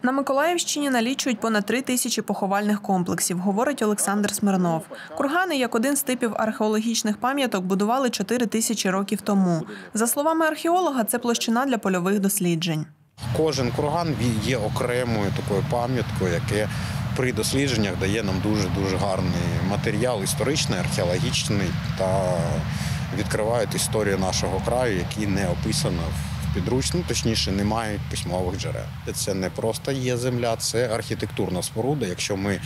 На Миколаївщині налічують понад 3 тисячі поховальних комплексів, говорить Олександр Смирнов. Кургани, як один з типів археологічних пам'яток, будували 4 тисячі років тому. За словами археолога, це площина для польових досліджень. Кожен курган є окремою такою пам'яткою, яке при дослідженнях дає нам дуже гарний матеріал історичний, археологічний та відкривають історію нашого краю, які не описано в підручнику, точніше немає письмових джерел. Це не просто є земля, це архітектурна споруда. Якщо ми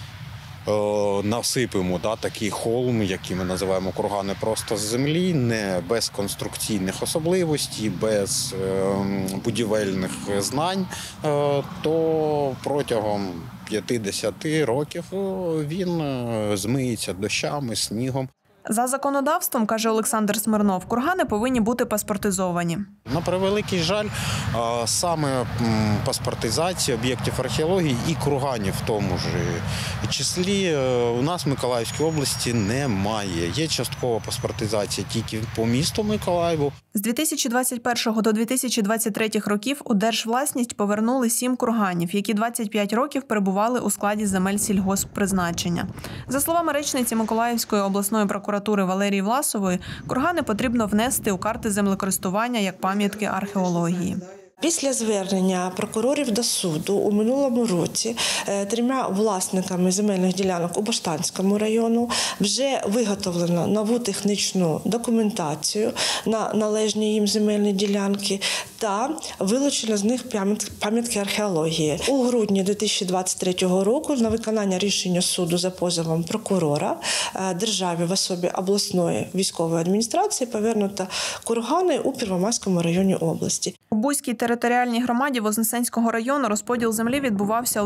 насипемо такий холм, який ми називаємо кургани, просто з землі, не без конструкційних особливостей, без будівельних знань, то протягом 50 років він змиється дощами, снігом. За законодавством, каже Олександр Смирнов, кургани повинні бути паспортизовані. На превеликий жаль, саме паспортизація об'єктів археології і курганів в тому ж числі у нас в Миколаївській області немає. Є часткова паспортизація тільки по місту Миколаєву. З 2021 до 2023 років у держвласність повернули 7 курганів, які 25 років перебували у складі земель сільгосппризначення. За словами речниці Миколаївської обласної прокуратури Валерії Власової, кургани потрібно внести у карти землекористування як пам'ятки археології. Після звернення прокурорів до суду у минулому році 3 власниками земельних ділянок у Баштанському району вже виготовлено нову технічну документацію на належні їм земельні ділянки та вилучено з них пам'ятки археології. У грудні 2023 року на виконання рішення суду за позовом прокурора державі в особі обласної військової адміністрації повернуто кургани у Первомайському районі області. У Буській територіальній громаді Вознесенського району розподіл землі відбувався у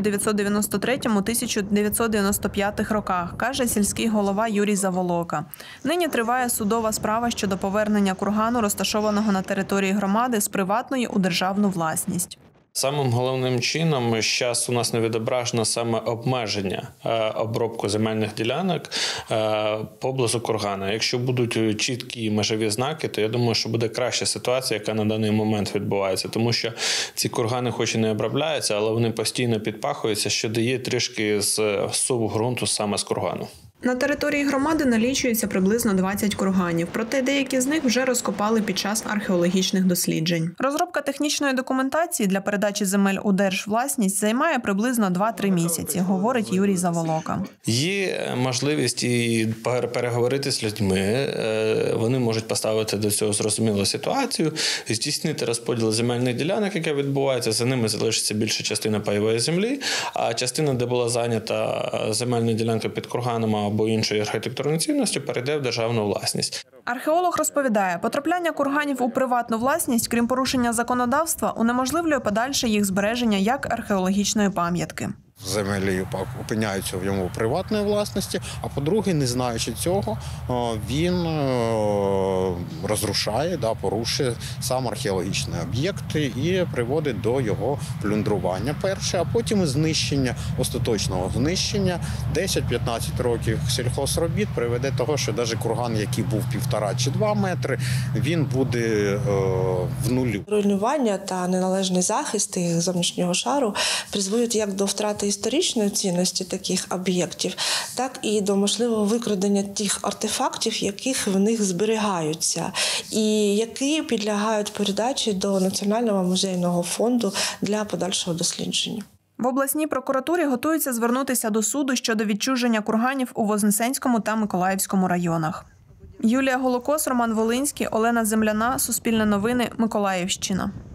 1993-1995 роках, каже сільський голова Юрій Заволока. Нині триває судова справа щодо повернення кургану, розташованого на території громади, з приватної у державну власність. Самим головним чином зараз у нас не відображено саме обмеження обробку земельних ділянок поблизу кургана. Якщо будуть чіткі межові знаки, то я думаю, що буде краща ситуація, яка на даний момент відбувається. Тому що ці кургани хоч і не обробляються, але вони постійно підпахуються, що дає трішки зсуву ґрунту саме з кургану. На території громади налічується приблизно 20 курганів, проте деякі з них вже розкопали під час археологічних досліджень. Розробка технічної документації для передачі земель у держвласність займає приблизно 2-3 місяці, говорить Юрій Заволока. Є можливість і переговорити з людьми, вони можуть поставити до цього зрозумілу ситуацію, здійснити розподіл земельних ділянок, яке відбувається, за ними залишиться більша частина пайової землі, а частина, де була зайнята земельна ділянка під курганом або іншої архітектурної цінності, перейде в державну власність. Археолог розповідає, потрапляння курганів у приватну власність, крім порушення законодавства, унеможливлює подальше їх збереження як археологічної пам'ятки. Землі опиняються в йому приватної власності, а по-друге, не знаючи цього, він розрушає, порушує сам археологічний об'єкт і приводить до його плюндрування перше, а потім знищення, остаточного знищення. 10-15 років сільхозробіт приведе до того, що навіть курган, який був 1,5 чи 2 метри, він буде в нулі. Руйнування та неналежний захист їх зовнішнього шару призводять як до втрати історичної цінності таких об'єктів, так і до можливого викрадення тих артефактів, яких в них зберігаються, і які підлягають передачі до Національного музейного фонду для подальшого дослідження. В обласній прокуратурі готуються звернутися до суду щодо відчуження курганів у Вознесенському та Миколаївському районах. Юлія Голокос, Роман Волинський, Олена Земляна, Суспільне новини, Миколаївщина.